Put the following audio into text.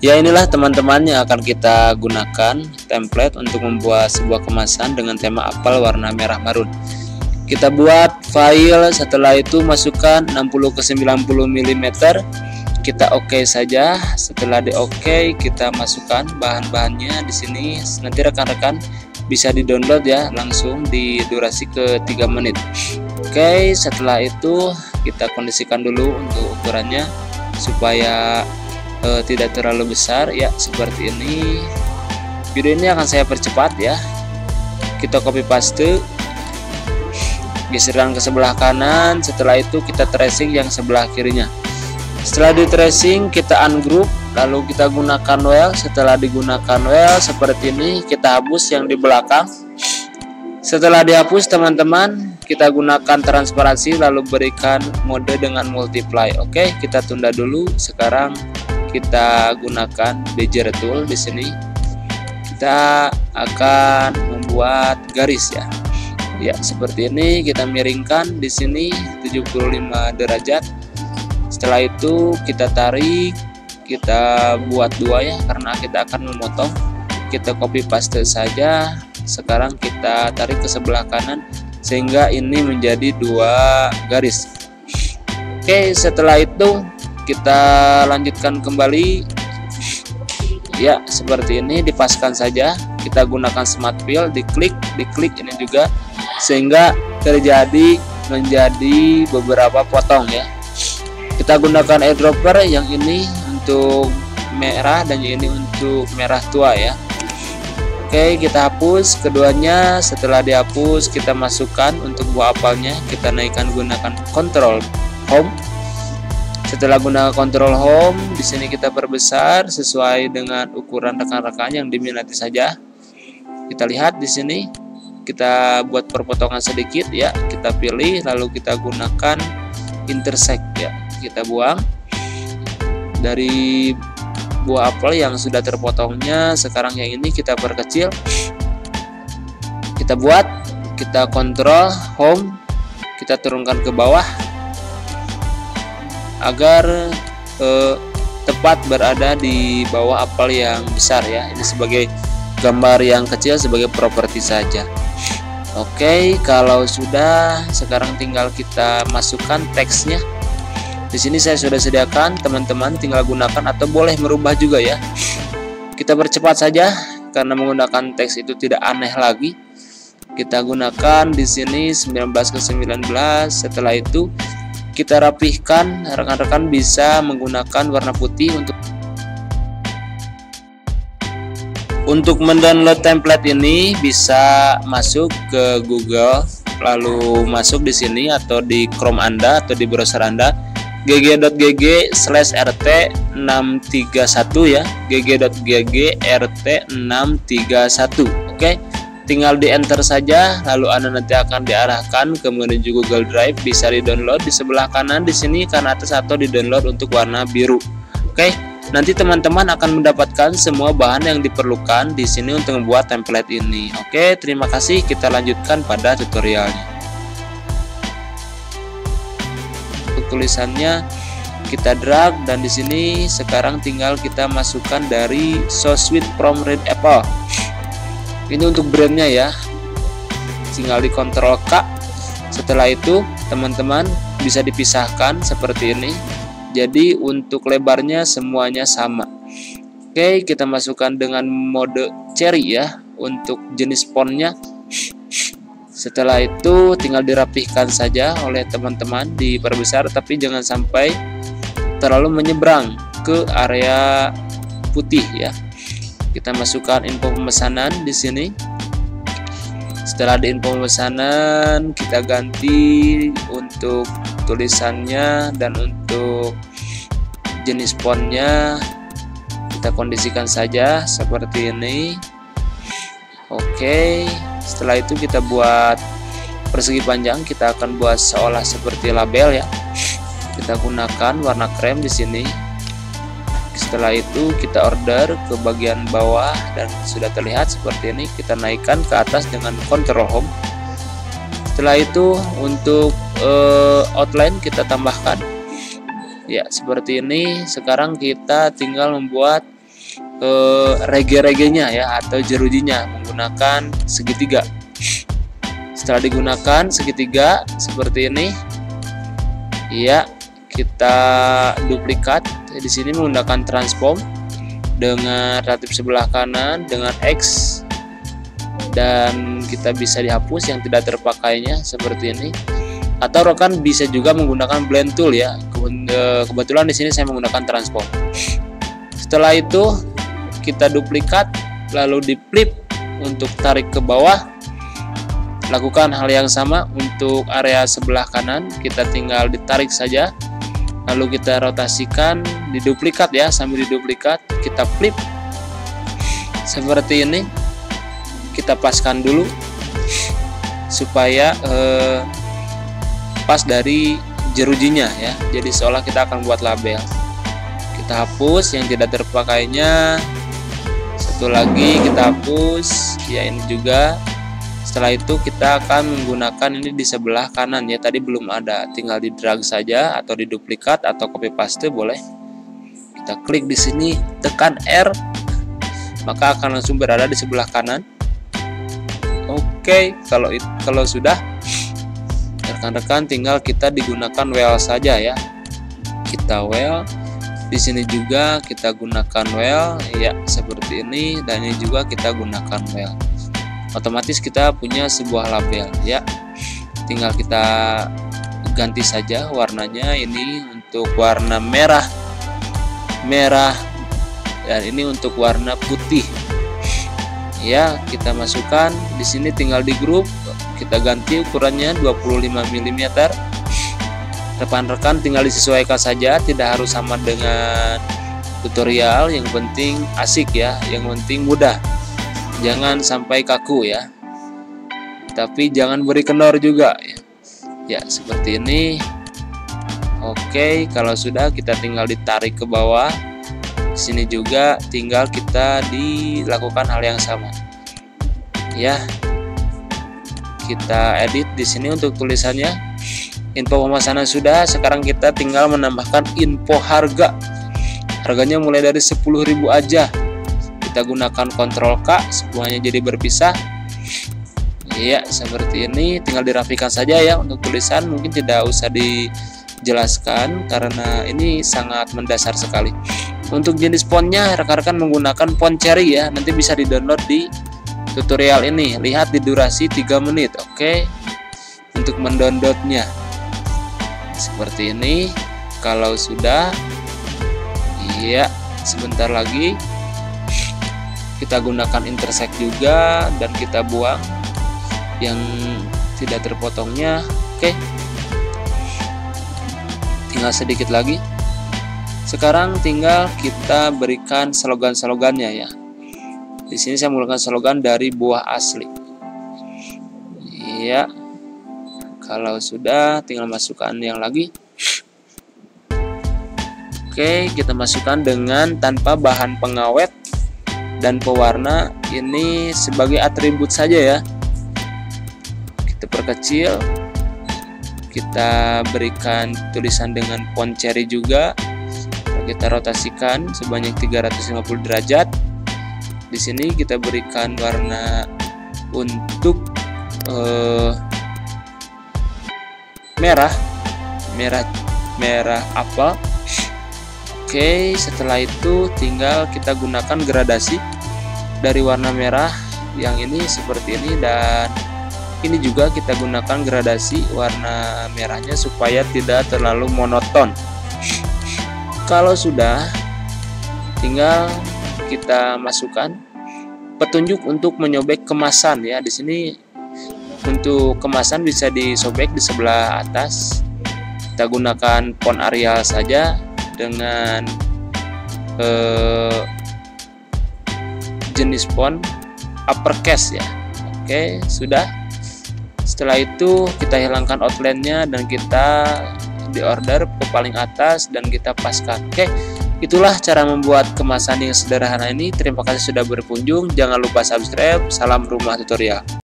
Ya, inilah teman-teman yang akan kita gunakan template untuk membuat sebuah kemasan dengan tema apel warna merah marun. Kita buat file, setelah itu masukkan 60 ke 90 mm. Kita oke saja. Setelah di oke, kita masukkan bahan-bahannya di sini. Nanti rekan-rekan bisa di-download ya, langsung di durasi ke 3 menit. Oke, setelah itu kita kondisikan dulu untuk ukurannya supaya tidak terlalu besar ya, seperti ini. Video ini akan saya percepat ya. Kita copy paste, geserkan ke sebelah kanan. Setelah itu kita tracing yang sebelah kirinya. Setelah di tracing kita ungroup, lalu kita gunakan well. Setelah digunakan well seperti ini, kita hapus yang di belakang. Setelah dihapus teman-teman, kita gunakan transparansi lalu berikan mode dengan multiply. Oke, kita tunda dulu. Sekarang kita gunakan bezier tool di sini. Kita akan membuat garis ya. Ya, seperti ini. Kita miringkan di sini 75 derajat. Setelah itu kita tarik, kita buat 2 ya, karena kita akan memotong. Kita copy paste saja. Sekarang kita tarik ke sebelah kanan sehingga ini menjadi 2 garis. Oke, setelah itu kita lanjutkan kembali ya, seperti ini. Dipaskan saja. Kita gunakan smart fill, diklik ini juga sehingga terjadi menjadi beberapa potong ya. Kita gunakan eyedropper, yang ini untuk merah dan yang ini untuk merah tua ya. Oke, kita hapus keduanya. Setelah dihapus, kita masukkan untuk buah apelnya. Kita naikkan gunakan Ctrl Home. Setelah gunakan Ctrl Home, di sini kita perbesar sesuai dengan ukuran rekan-rekan yang diminati saja. Kita lihat di sini, kita buat perpotongan sedikit ya. Kita pilih, lalu kita gunakan intersect ya. Kita buang dari buah apel yang sudah terpotongnya. Sekarang yang ini kita perkecil. Kita buat, kita Ctrl Home, kita turunkan ke bawah agar tepat berada di bawah apel yang besar ya. Ini sebagai gambar yang kecil, sebagai properti saja. Oke, kalau sudah, sekarang tinggal kita masukkan teksnya. Di sini saya sudah sediakan, teman-teman tinggal gunakan atau boleh merubah juga ya. Kita percepat saja karena menggunakan teks itu tidak aneh lagi. Kita gunakan di sini 19 ke 19. Setelah itu kita rapihkan. Rekan-rekan bisa menggunakan warna putih untuk mendownload template ini. Bisa masuk ke Google, lalu masuk di sini atau di Chrome Anda atau di browser Anda, gg.gg/rt631 ya, gg.gg/rt631. Oke, tinggal di enter saja, lalu Anda nanti akan diarahkan ke menuju Google Drive. Bisa di-download di sebelah kanan di sini kan atas, atau di-download untuk warna biru. Oke, nanti teman-teman akan mendapatkan semua bahan yang diperlukan di sini untuk membuat template ini. Oke, terima kasih. Kita lanjutkan pada tutorialnya. Untuk tulisannya kita drag, dan di sini sekarang tinggal kita masukkan dari So Sweet from Red Apple. Ini untuk brandnya ya, tinggal di Ctrl K. Setelah itu teman-teman bisa dipisahkan seperti ini, jadi untuk lebarnya semuanya sama. Oke, kita masukkan dengan mode cherry ya untuk jenis fontnya. Setelah itu tinggal dirapihkan saja oleh teman-teman, diperbesar tapi jangan sampai terlalu menyeberang ke area putih ya. Kita masukkan info pemesanan di sini. Setelah di info pemesanan, kita ganti untuk tulisannya dan untuk jenis fontnya kita kondisikan saja seperti ini. Oke, setelah itu kita buat persegi panjang. Kita akan buat seolah seperti label ya. Kita gunakan warna krem di sini. Setelah itu kita order ke bagian bawah dan sudah terlihat seperti ini. Kita naikkan ke atas dengan Ctrl Home. Setelah itu untuk outline kita tambahkan ya seperti ini. Sekarang kita tinggal membuat rege-regenya ya atau jerujinya menggunakan segitiga. Setelah digunakan segitiga seperti ini, ya kita duplikat. Di sini menggunakan transform dengan relatif sebelah kanan dengan X, dan kita bisa dihapus yang tidak terpakainya seperti ini. Atau rekan bisa juga menggunakan blend tool ya. Kebetulan di sini saya menggunakan transform. Setelah itu kita duplikat lalu di flip untuk tarik ke bawah. Lakukan hal yang sama untuk area sebelah kanan, kita tinggal ditarik saja, lalu kita rotasikan, diduplikat ya, sambil diduplikat kita flip seperti ini. Kita paskan dulu supaya pas dari jerujinya ya, jadi seolah kita akan buat label. Kita hapus yang tidak terpakainya, satu lagi kita hapus ya, ini juga. Setelah itu kita akan menggunakan ini di sebelah kanan ya, tadi belum ada, tinggal di drag saja atau di duplikat atau copy paste boleh. Kita klik di sini, tekan R, maka akan langsung berada di sebelah kanan. Oke, kalau sudah, rekan-rekan tinggal kita digunakan well saja ya. Kita well, di sini juga kita gunakan well ya seperti ini, dan ini juga kita gunakan well. Otomatis kita punya sebuah label ya, tinggal kita ganti saja warnanya. Ini untuk warna merah, dan ini untuk warna putih ya. Kita masukkan di sini, tinggal di grup, kita ganti ukurannya 25 mm. Rekan-rekan tinggal disesuaikan saja, tidak harus sama dengan tutorial, yang penting asik ya, yang penting mudah. Jangan sampai kaku ya, tapi jangan beri kendor juga ya. Ya seperti ini. Oke, kalau sudah kita tinggal ditarik ke bawah. Di sini juga tinggal kita dilakukan hal yang sama. Ya. Kita edit di sini untuk tulisannya. Info pemesanan sudah, sekarang kita tinggal menambahkan info harga. Harganya mulai dari 10.000 aja. Kita gunakan Ctrl K, semuanya jadi berpisah. Ya, seperti ini, tinggal dirapikan saja ya. Untuk tulisan mungkin tidak usah dijelaskan karena ini sangat mendasar sekali. Untuk jenis fontnya, rekan-rekan menggunakan font cherry ya. Nanti bisa di-download di tutorial ini. Lihat di durasi 3 menit. Oke. Untuk mendownloadnya seperti ini. Kalau sudah, iya, sebentar lagi kita gunakan intersect juga, dan kita buang yang tidak terpotongnya. Oke, tinggal sedikit lagi. Sekarang tinggal kita berikan slogan-slogannya ya. Di sini saya menggunakan slogan dari buah asli. Iya. Kalau sudah, tinggal masukkan yang lagi. Oke, kita masukkan dengan tanpa bahan pengawet dan pewarna, ini sebagai atribut saja ya. Kita perkecil, kita berikan tulisan dengan font cherry juga. Kita rotasikan sebanyak 350 derajat. Di sini kita berikan warna untuk merah apel. Oke, setelah itu tinggal kita gunakan gradasi dari warna merah yang ini seperti ini, dan ini juga kita gunakan gradasi warna merahnya supaya tidak terlalu monoton. Kalau sudah, tinggal kita masukkan petunjuk untuk menyobek kemasan ya. Di sini untuk kemasan bisa disobek di sebelah atas. Kita gunakan font Arial saja dengan jenis font uppercase ya. Oke, sudah. Setelah itu kita hilangkan outline-nya dan kita diorder ke paling atas dan kita paskan. Oke, itulah cara membuat kemasan yang sederhana ini. Terima kasih sudah berkunjung. Jangan lupa subscribe. Salam rumah tutorial.